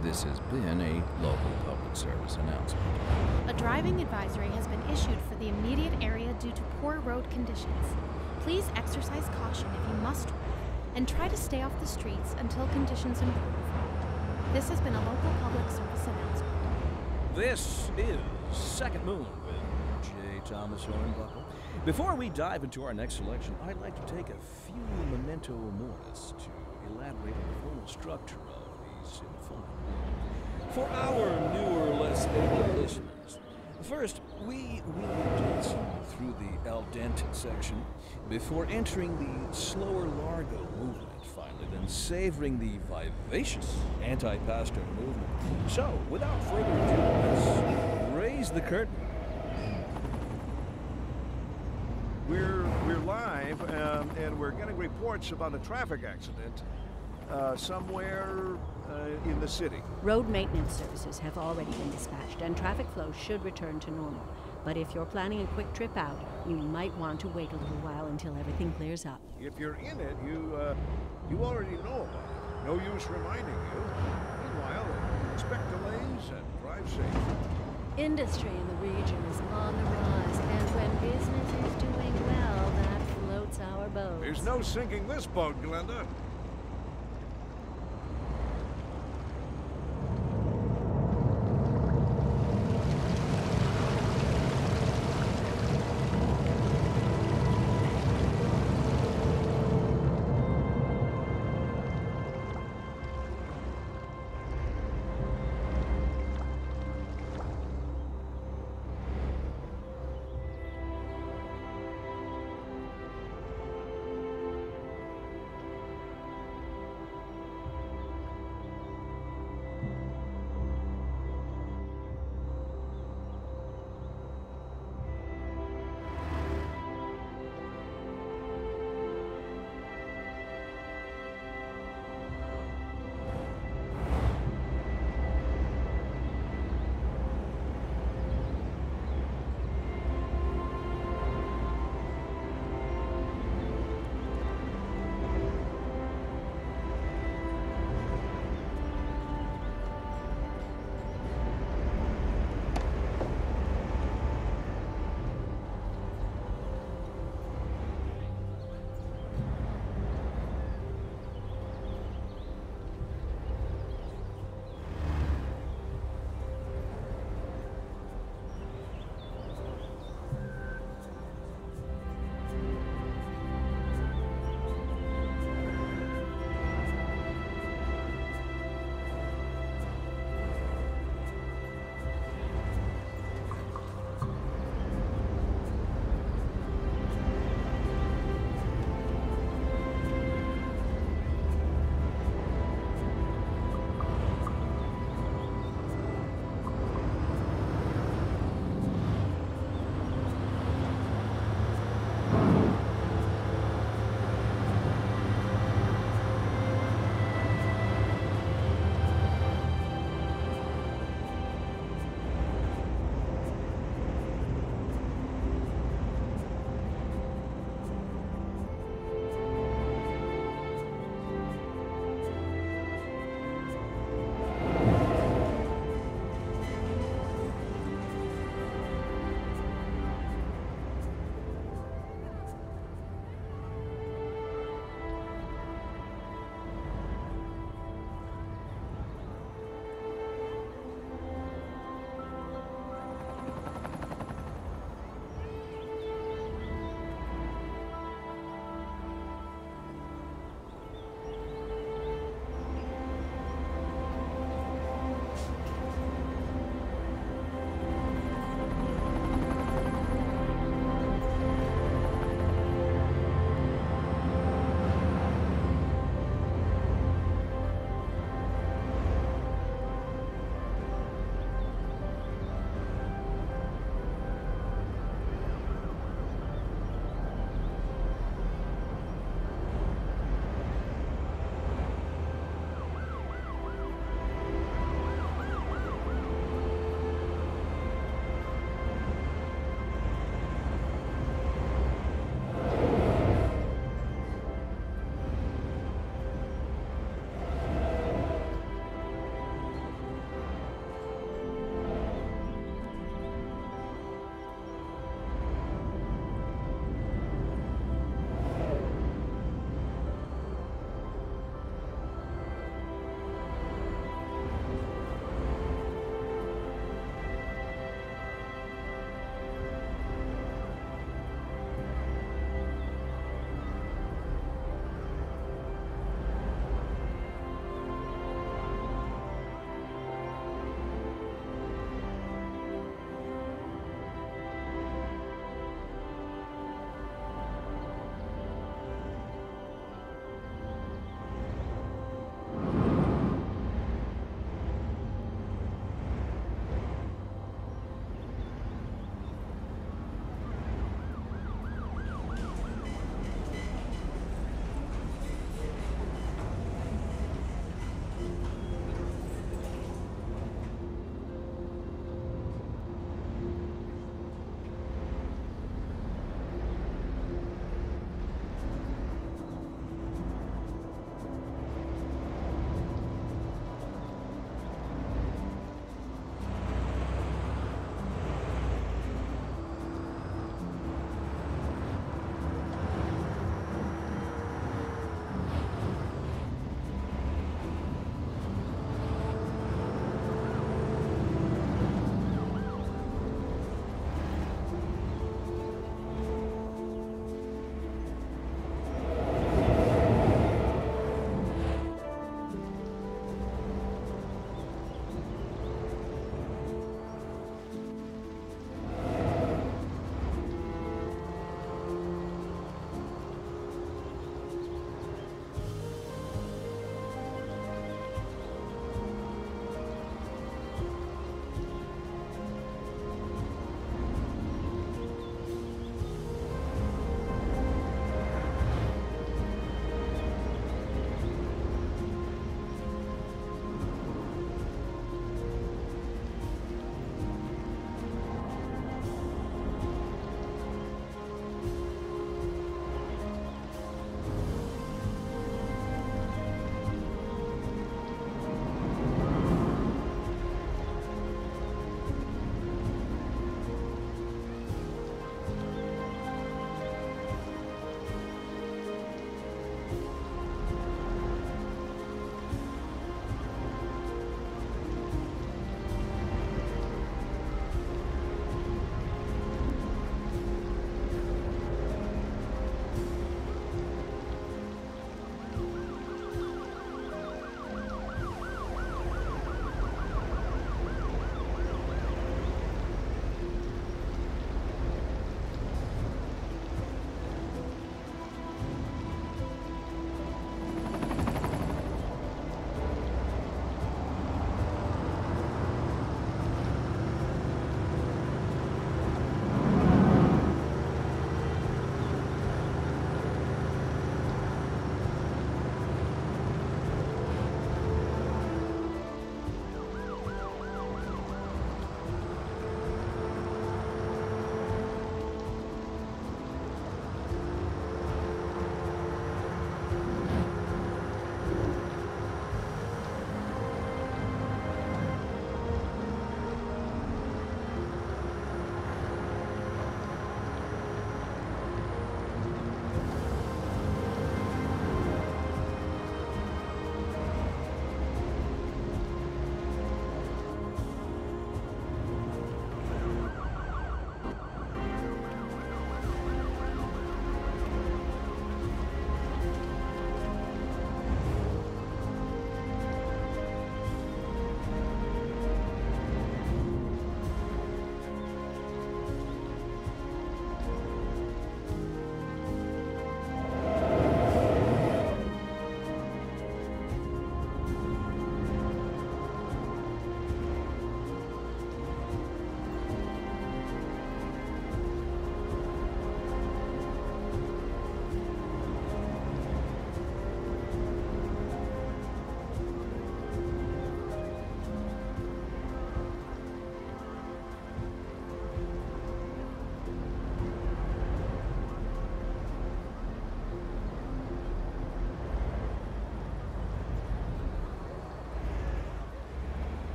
This has been a local public service announcement. A driving advisory has been issued for the immediate area due to poor road conditions. Please exercise caution if you must drive, and try to stay off the streets until conditions improve. This has been a local public service announcement. This is Second Moon with J. Thomas Hornbuckle. Before we dive into our next selection, I'd like to take a few memento moris to elaborate on the formal structure of the symphony. For our newer, less able listeners, first, we will dance you through the al dente section before entering the slower largo movement, finally, then savoring the vivacious anti-pastor movement. So, without further ado, let's raise the curtain. We're live, and we're getting reports about a traffic accident somewhere in the city. Road maintenance services have already been dispatched, and traffic flow should return to normal. But if you're planning a quick trip out, you might want to wait a little while until everything clears up. If you're in it, you already know about it. No use reminding you. Meanwhile, expect delays and drive safe. Industry in the region is on the rise, and when business is doing well, that floats our boat. There's no sinking this boat, Glenda.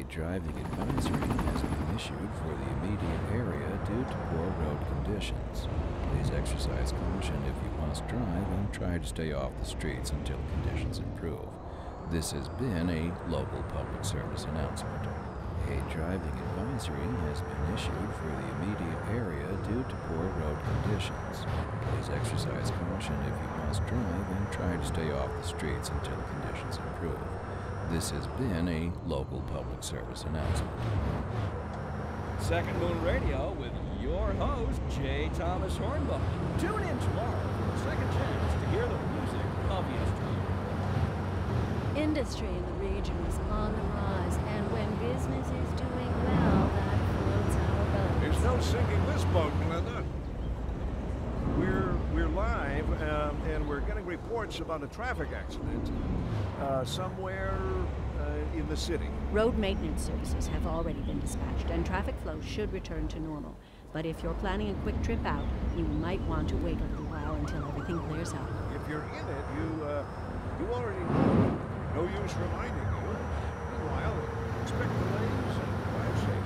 driving advisory has been issued for the immediate area due to poor road conditions. Please exercise caution if you must drive and try to stay off the streets until conditions improve. This has been a local public service announcement. A driving advisory has been issued for the immediate area due to poor road conditions. Please exercise caution if you must drive and try to stay off the streets until conditions improve. This has been a local public service announcement. Second Moon Radio with your host, J. Thomas Hornbuckle. Tune in tomorrow for a second chance to hear the music of yesterday. Industry in the region is on the rise, and when business is doing well, that floats our boat. There's no sinking this boat, Glenda. We're live, and we're getting reports about a traffic accident somewhere in the city. Road maintenance services have already been dispatched, and traffic flow should return to normal. But if you're planning a quick trip out, you might want to wait a little while until everything clears up. If you're in it, you already know. No use reminding you. Meanwhile, expect delays and drive safe.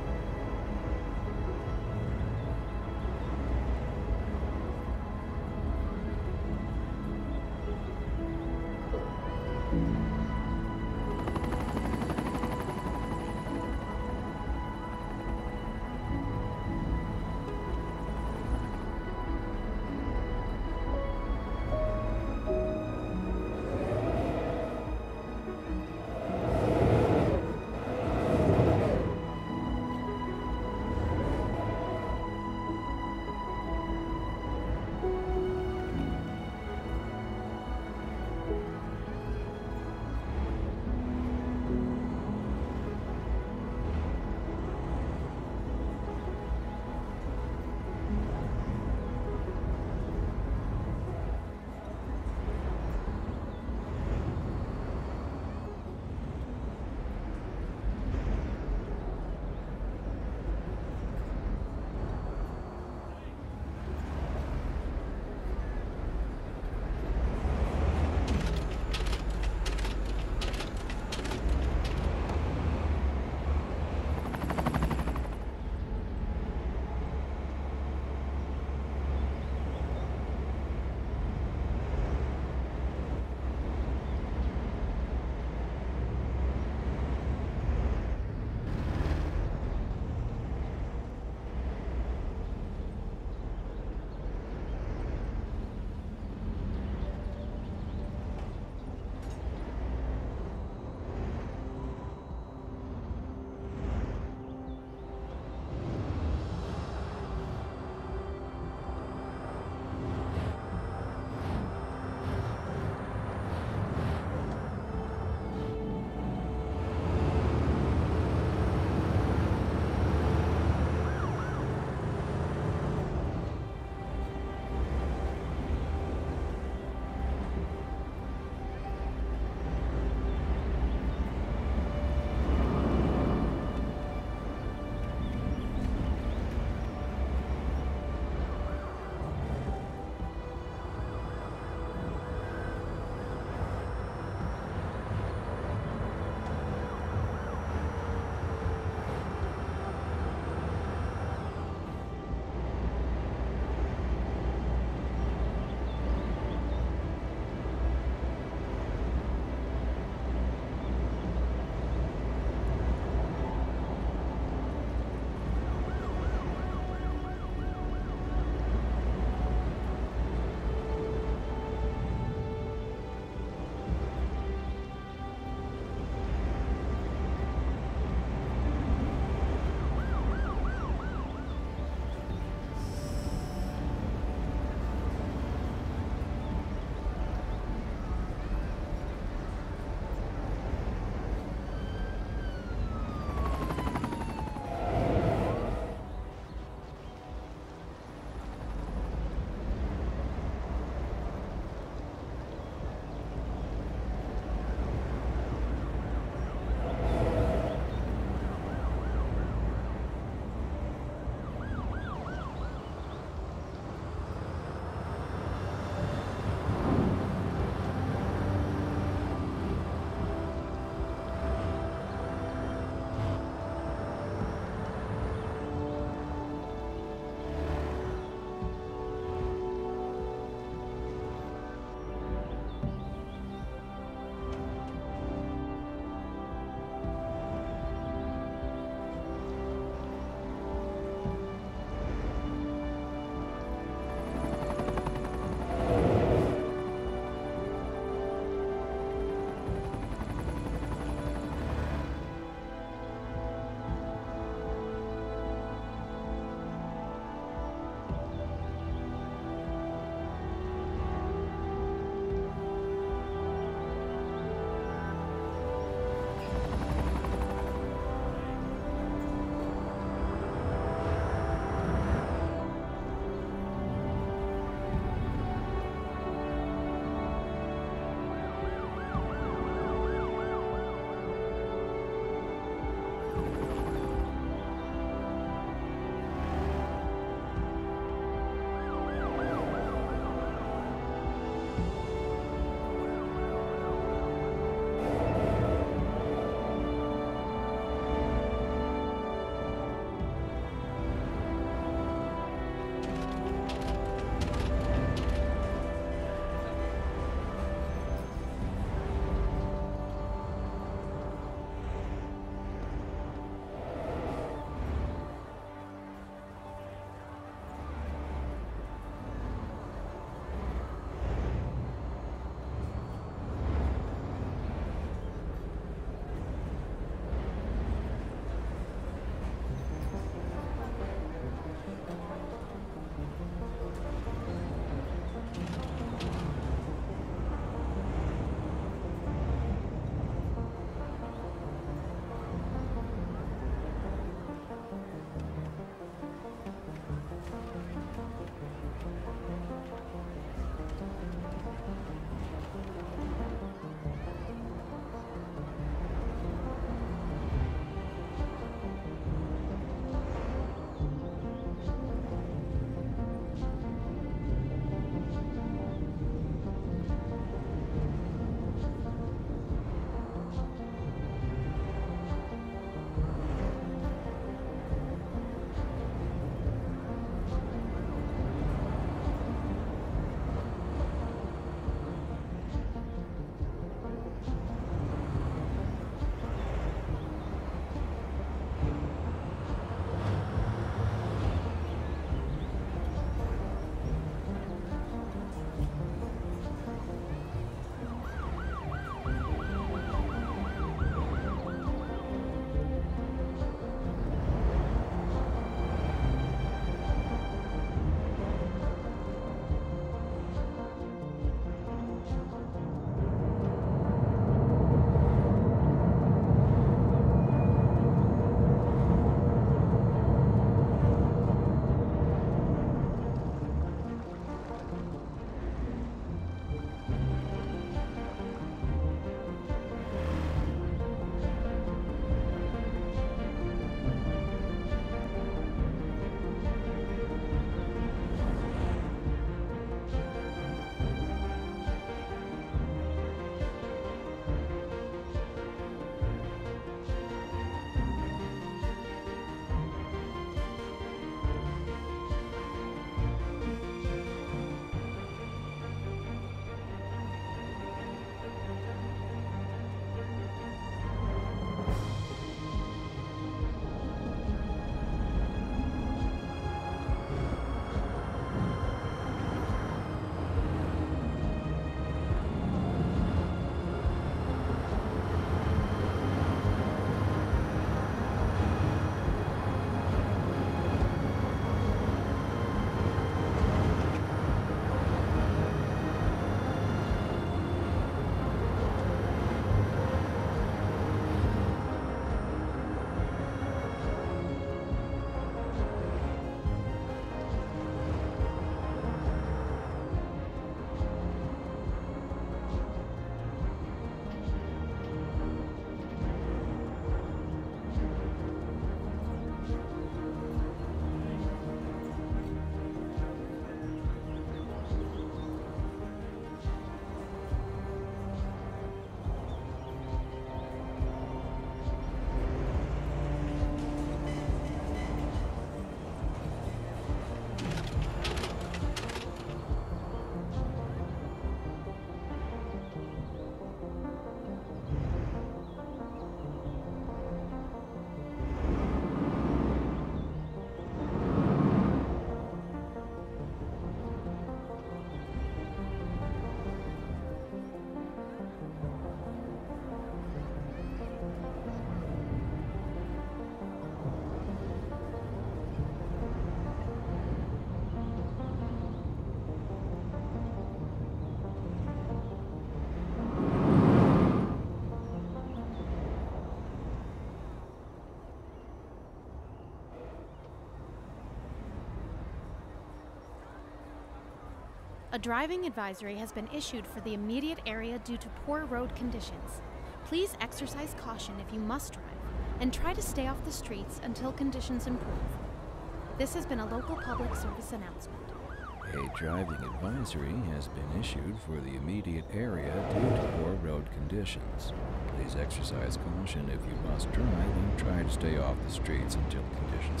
A driving advisory has been issued for the immediate area due to poor road conditions. Please exercise caution if you must drive, and try to stay off the streets until conditions improve. This has been a local public service announcement. A driving advisory has been issued for the immediate area due to poor road conditions. Please exercise caution if you must drive and try to stay off the streets until conditions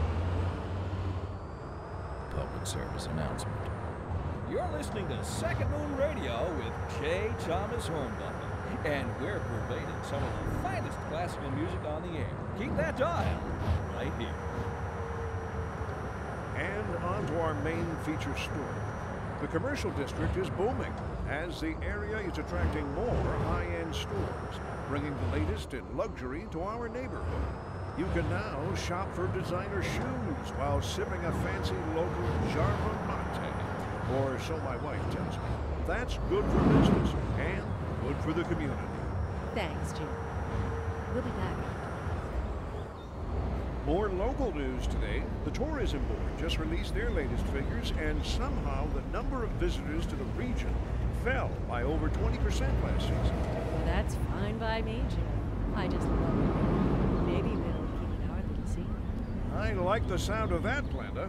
improve. Public service announcement. You're listening to Second Moon Radio with J. Thomas Hornbuckle, and we're pervading some of the finest classical music on the air. Keep that dial right here. And on to our main feature story. The commercial district is booming as the area is attracting more high-end stores, bringing the latest in luxury to our neighborhood. You can now shop for designer shoes while sipping a fancy local Jarva Mate. Or so my wife tells me. That's good for business and good for the community. Thanks, Jim. We'll be back. More local news today. The tourism board just released their latest figures, and somehow the number of visitors to the region fell by over 20% last season. Well, that's fine by me, Jim. I just love it. Maybe we'll keep it our little secret. I like the sound of that, Glenda.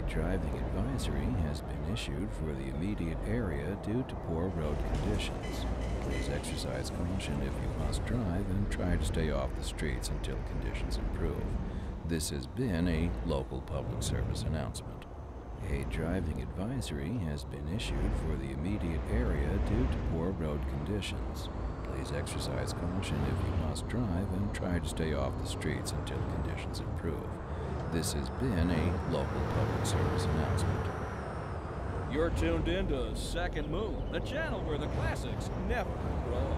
driving advisory has been issued for the immediate area due to poor road conditions. Please exercise caution if you must drive and try to stay off the streets until conditions improve. This has been a local public service announcement. A driving advisory has been issued for the immediate area due to poor road conditions. Please exercise caution if you must drive and try to stay off the streets until conditions improve. This has been a local public service announcement. You're tuned in to Second Moon, the channel where the classics never grow